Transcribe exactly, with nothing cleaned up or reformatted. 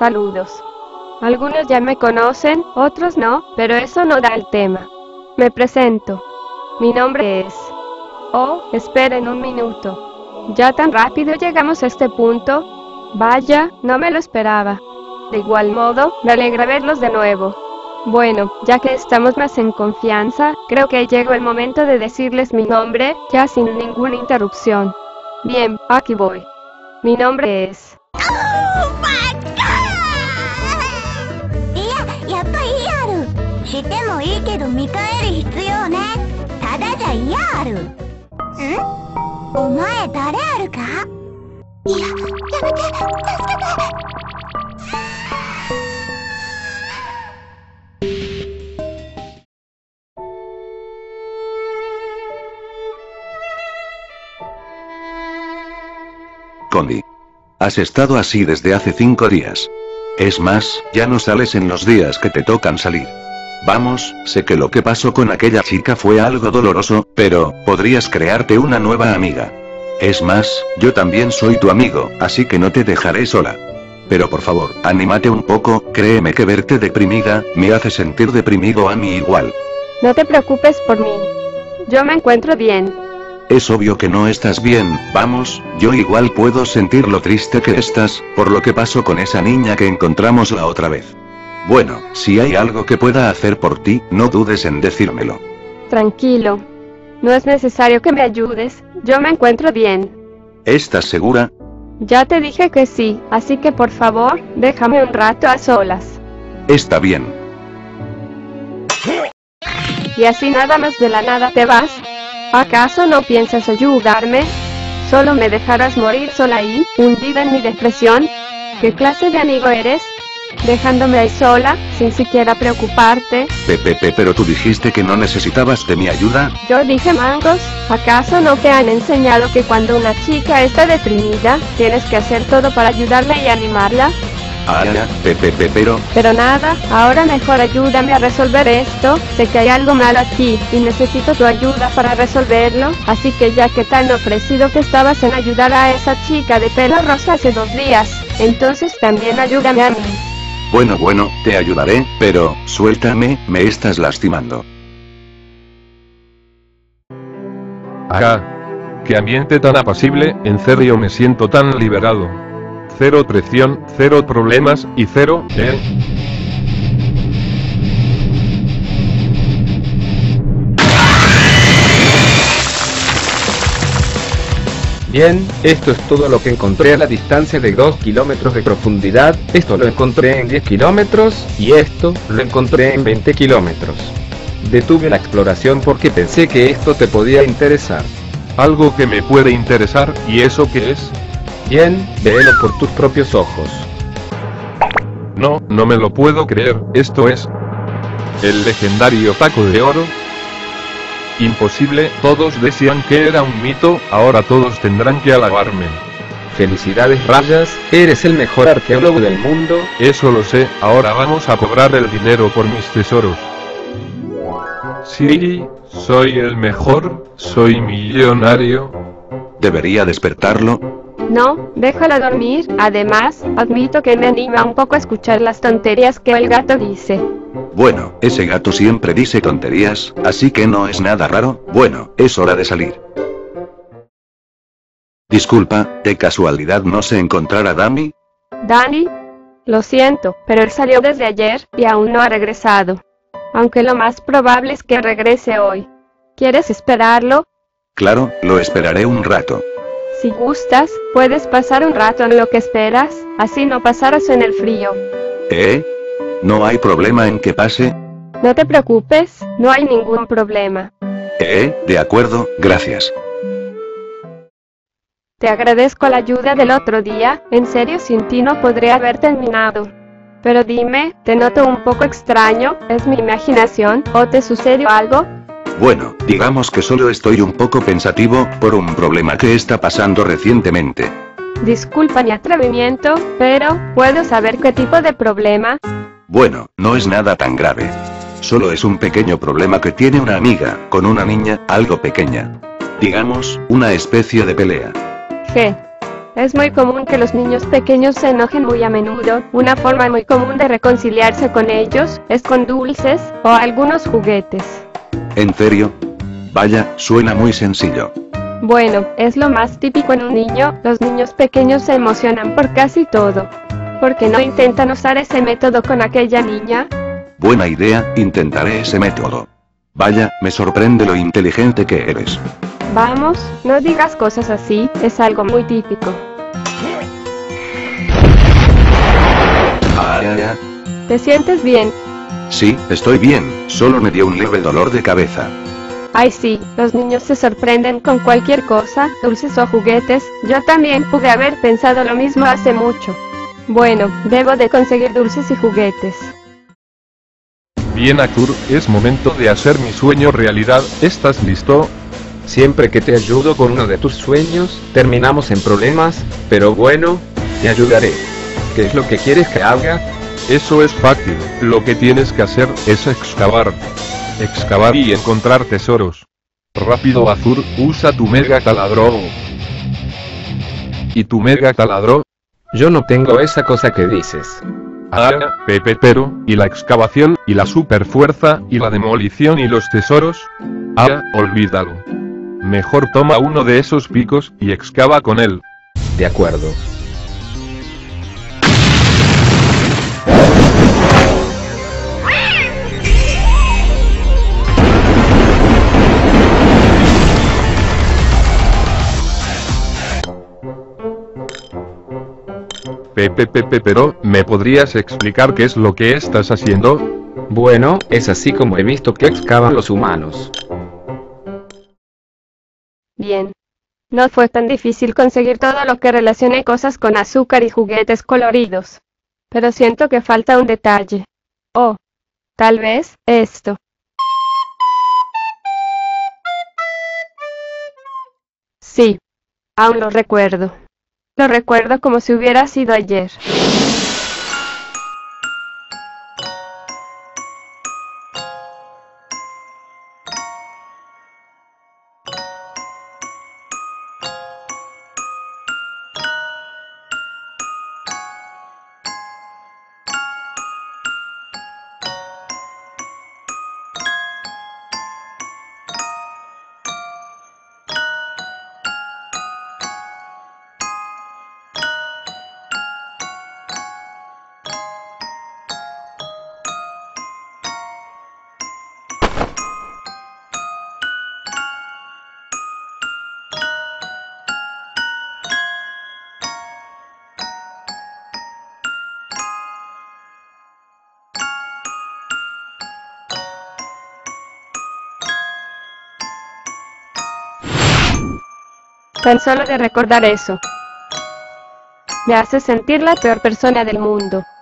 Saludos. Algunos ya me conocen, otros no, pero eso no da el tema. Me presento. Mi nombre es... Oh, esperen un minuto. ¿Ya tan rápido llegamos a este punto? Vaya, no me lo esperaba. De igual modo, me alegra verlos de nuevo. Bueno, ya que estamos más en confianza, creo que llegó el momento de decirles mi nombre, ya sin ninguna interrupción. Bien, aquí voy. Mi nombre es... Oh my god! いや、やっぱりある。してもいいけど見返り必要ね。ただじゃ嫌ある。ん？お前誰あるか？いや、やめて、助けて。 Connie. Has estado así desde hace cinco días. Es más, ya no sales en los días que te tocan salir. Vamos, sé que lo que pasó con aquella chica fue algo doloroso, pero, podrías crearte una nueva amiga. Es más, yo también soy tu amigo, así que no te dejaré sola. Pero por favor, anímate un poco, créeme que verte deprimida, me hace sentir deprimido a mí igual. No te preocupes por mí. Yo me encuentro bien. Es obvio que no estás bien, vamos, yo igual puedo sentir lo triste que estás, por lo que pasó con esa niña que encontramos la otra vez. Bueno, si hay algo que pueda hacer por ti, no dudes en decírmelo. Tranquilo. No es necesario que me ayudes, yo me encuentro bien. ¿Estás segura? Ya te dije que sí, así que por favor, déjame un rato a solas. Está bien. Y así nada más de la nada te vas. ¿Acaso no piensas ayudarme? ¿Solo me dejarás morir sola ahí, hundida en mi depresión? ¿Qué clase de amigo eres? Dejándome ahí sola, sin siquiera preocuparte. Pepe, pero tú dijiste que no necesitabas de mi ayuda. Yo dije mangos, ¿acaso no te han enseñado que cuando una chica está deprimida, tienes que hacer todo para ayudarla y animarla? Ah, Pepe, pero... Pero nada, ahora mejor ayúdame a resolver esto, sé que hay algo malo aquí, y necesito tu ayuda para resolverlo, así que ya que tan ofrecido que estabas en ayudar a esa chica de pelo rosa hace dos días, entonces también ayúdame a mí. Bueno, bueno, te ayudaré, pero, suéltame, me estás lastimando. Acá. Qué ambiente tan apacible, en serio me siento tan liberado. Cero presión, cero problemas, y cero, ¿eh? Bien, esto es todo lo que encontré a la distancia de dos kilómetros de profundidad, esto lo encontré en diez kilómetros, y esto, lo encontré en veinte kilómetros. Detuve la exploración porque pensé que esto te podía interesar. Algo que me puede interesar, ¿y eso qué es? Bien, véelo por tus propios ojos. No, no me lo puedo creer, esto es... ¿el legendario taco de oro? Imposible, todos decían que era un mito, ahora todos tendrán que alabarme. Felicidades Rayas, eres el mejor arqueólogo del mundo. Eso lo sé, ahora vamos a cobrar el dinero por mis tesoros. Sí, soy el mejor, soy millonario. ¿Debería despertarlo? No, déjala dormir, además, admito que me anima un poco a escuchar las tonterías que el gato dice. Bueno, ese gato siempre dice tonterías, así que no es nada raro. Bueno, es hora de salir. Disculpa, ¿de casualidad no se encontrará Dami? ¿Dani? Lo siento, pero él salió desde ayer, y aún no ha regresado. Aunque lo más probable es que regrese hoy. ¿Quieres esperarlo? Claro, lo esperaré un rato. Si gustas, puedes pasar un rato en lo que esperas, así no pasarás en el frío. ¿Eh? ¿No hay problema en que pase? No te preocupes, no hay ningún problema. Eh, de acuerdo, gracias. Te agradezco la ayuda del otro día, en serio sin ti no podría haber terminado. Pero dime, te noto un poco extraño, ¿es mi imaginación, o te sucedió algo? Bueno, digamos que solo estoy un poco pensativo, por un problema que está pasando recientemente. Disculpa mi atrevimiento, pero, ¿puedo saber qué tipo de problema? Bueno, no es nada tan grave. Solo es un pequeño problema que tiene una amiga, con una niña, algo pequeña. Digamos, una especie de pelea. ¿Qué? Es muy común que los niños pequeños se enojen muy a menudo. Una forma muy común de reconciliarse con ellos es con dulces o algunos juguetes. ¿En serio? Vaya, suena muy sencillo. Bueno, es lo más típico en un niño. Los niños pequeños se emocionan por casi todo. ¿Por qué no intentan usar ese método con aquella niña? Buena idea, intentaré ese método. Vaya, me sorprende lo inteligente que eres. Vamos, no digas cosas así, es algo muy típico. Ah, ya, ya. ¿Te sientes bien? Sí, estoy bien, solo me dio un leve dolor de cabeza. Ay sí, los niños se sorprenden con cualquier cosa, dulces o juguetes. Yo también pude haber pensado lo mismo hace mucho. Bueno, debo de conseguir dulces y juguetes. Bien, Arthur, es momento de hacer mi sueño realidad. ¿Estás listo? Siempre que te ayudo con uno de tus sueños, terminamos en problemas, pero bueno, te ayudaré. ¿Qué es lo que quieres que haga? Eso es fácil, lo que tienes que hacer es excavar. Excavar y encontrar tesoros. Rápido, Arthur, usa tu mega taladro. ¿Y tu mega taladro? Yo no tengo esa cosa que dices. Ah, Pepe, pero, ¿y la excavación, y la superfuerza, y la demolición y los tesoros? Ah, olvídalo. Mejor toma uno de esos picos, y excava con él. De acuerdo. Pepe, Pepe, pero, ¿me podrías explicar qué es lo que estás haciendo? Bueno, es así como he visto que excavan los humanos. Bien. No fue tan difícil conseguir todo lo que relacione cosas con azúcar y juguetes coloridos. Pero siento que falta un detalle. Oh. Tal vez, esto. Sí. Aún lo recuerdo. Lo recuerdo como si hubiera sido ayer. Tan solo de recordar eso, me hace sentir la peor persona del mundo.